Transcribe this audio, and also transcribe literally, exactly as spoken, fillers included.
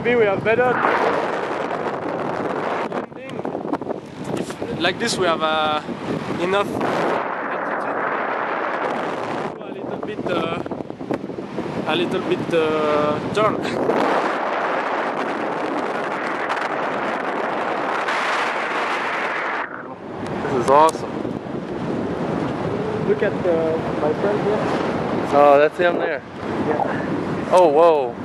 maybe we have better landing. If, like this, we have uh, enough altitude. A little bit, uh, a little bit uh, turn. This is awesome. Look at uh, my friend here. Oh, that's him there. Yeah. Oh, whoa.